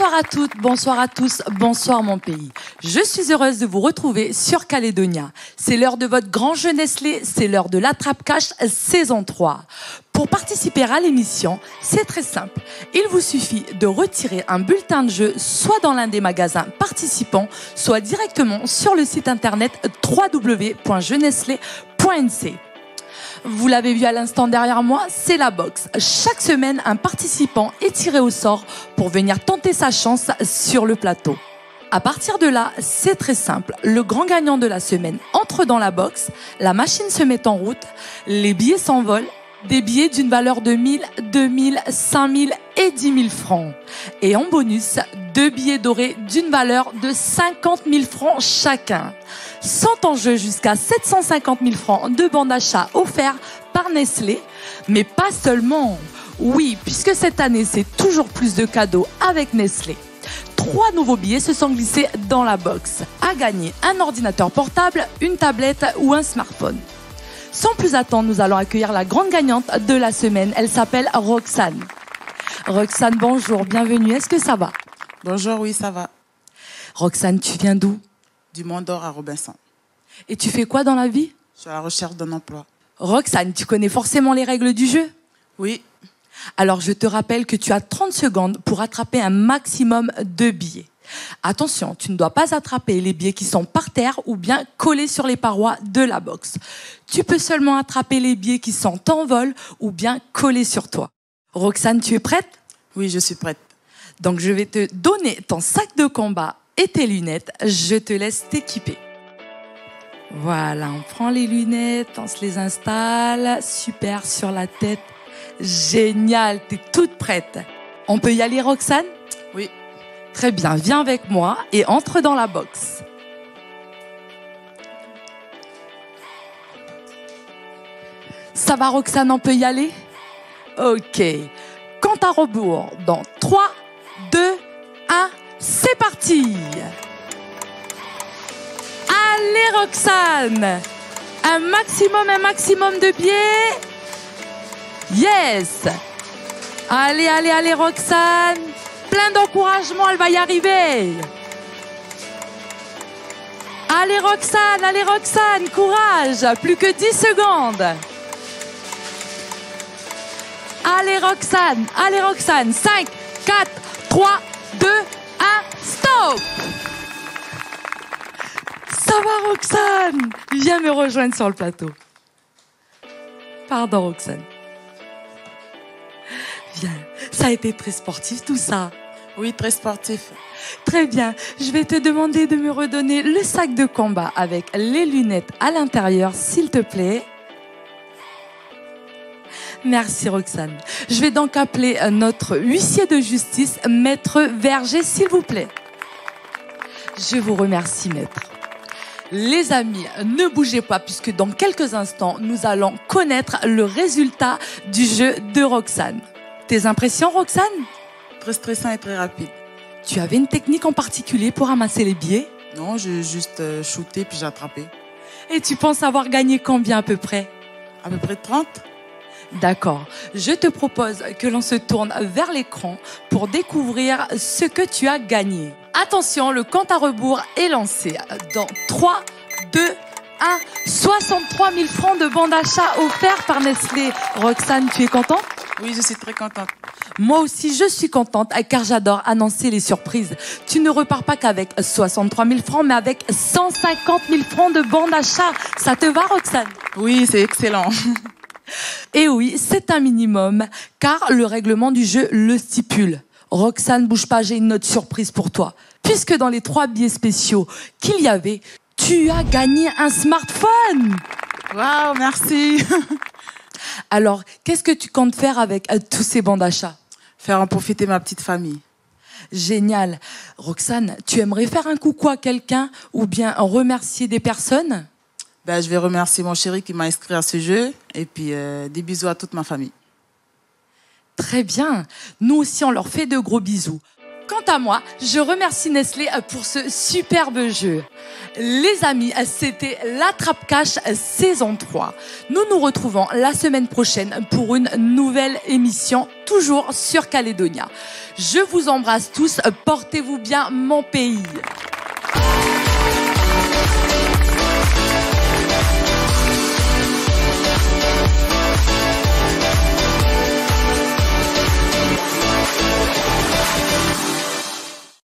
Bonsoir à toutes, bonsoir à tous, bonsoir mon pays. Je suis heureuse de vous retrouver sur Calédonia. C'est l'heure de votre grand jeu Nestlé, c'est l'heure de l'attrape-cache saison 3. Pour participer à l'émission, c'est très simple. Il vous suffit de retirer un bulletin de jeu soit dans l'un des magasins participants, soit directement sur le site internet www.jeunestlé.nc. Vous l'avez vu à l'instant derrière moi, c'est la boxe. Chaque semaine, un participant est tiré au sort pour venir tenter sa chance sur le plateau. À partir de là, c'est très simple. Le grand gagnant de la semaine entre dans la boxe, la machine se met en route, les billets s'envolent, des billets d'une valeur de 1000, 2000, 5000 et 10 000 francs. Et en bonus, 2 billets dorés d'une valeur de 50 000 francs chacun. Sont en jeu jusqu'à 750 000 francs de bons d'achat offerts par Nestlé. Mais pas seulement. Oui, puisque cette année, c'est toujours plus de cadeaux avec Nestlé. 3 nouveaux billets se sont glissés dans la box. À gagner un ordinateur portable, une tablette ou un smartphone. Sans plus attendre, nous allons accueillir la grande gagnante de la semaine. Elle s'appelle Roxane. Roxane, bonjour, bienvenue. Est-ce que ça va? Bonjour, oui, ça va. Roxane, tu viens d'où? Du Mont d'Or à Robinson. Et tu fais quoi dans la vie? Je suis à la recherche d'un emploi. Roxane, tu connais forcément les règles du jeu? Oui. Alors, je te rappelle que tu as 30 secondes pour attraper un maximum de billets. Attention, tu ne dois pas attraper les billets qui sont par terre ou bien collés sur les parois de la box. Tu peux seulement attraper les billets qui sont en vol ou bien collés sur toi. Roxane, tu es prête? Oui, je suis prête. Donc, je vais te donner ton sac de combat et tes lunettes. Je te laisse t'équiper. Voilà, on prend les lunettes, on se les installe. Super, sur la tête. Génial, t'es toute prête. On peut y aller, Roxane? Oui. Très bien, viens avec moi et entre dans la box. Ça va, Roxane, on peut y aller? Ok. Compte à rebours dans 3, 2, 1, c'est parti! Allez, Roxane! Un maximum de billets. Yes! Allez, Roxane! Plein d'encouragement, elle va y arriver. Allez Roxane, courage. Plus que 10 secondes. Allez Roxane. 5, 4, 3, 2, 1, stop. Ça va Roxane? Viens me rejoindre sur le plateau. Pardon Roxane. Viens, ça a été très sportif tout ça. Oui, très sportif. Très bien. Je vais te demander de me redonner le sac de combat avec les lunettes à l'intérieur, s'il te plaît. Merci, Roxane. Je vais donc appeler notre huissier de justice, Maître Verger, s'il vous plaît. Je vous remercie, Maître. Les amis, ne bougez pas puisque dans quelques instants, nous allons connaître le résultat du jeu de Roxane. Tes impressions, Roxane? Très stressant et très rapide. Tu avais une technique en particulier pour ramasser les billets? Non, j'ai juste shooté puis j'ai attrapé. Et tu penses avoir gagné combien à peu près? À peu près 30. D'accord. Je te propose que l'on se tourne vers l'écran pour découvrir ce que tu as gagné. Attention, le compte à rebours est lancé. Dans 3, 2, 1, 63 000 francs de bons d'achat offerts par Nestlé. Roxane, tu es contente? Oui, je suis très contente. Moi aussi, je suis contente car j'adore annoncer les surprises. Tu ne repars pas qu'avec 63 000 francs, mais avec 150 000 francs de bons d'achat. Ça te va, Roxane? Oui, c'est excellent. Et oui, c'est un minimum, car le règlement du jeu le stipule. Roxane, bouge pas, j'ai une autre surprise pour toi. Puisque dans les 3 billets spéciaux qu'il y avait, tu as gagné un smartphone. Waouh, merci. Alors, qu'est-ce que tu comptes faire avec tous ces bons d'achat? Faire en profiter ma petite famille. Génial. Roxane, tu aimerais faire un coucou à quelqu'un ou bien remercier des personnes? Je vais remercier mon chéri qui m'a inscrit à ce jeu et puis des bisous à toute ma famille. Très bien. Nous aussi, on leur fait de gros bisous. Quant à moi, je remercie Nestlé pour ce superbe jeu. Les amis, c'était l'Attrape-Cache saison 3. Nous nous retrouvons la semaine prochaine pour une nouvelle émission, toujours sur Calédonia. Je vous embrasse tous, portez-vous bien mon pays.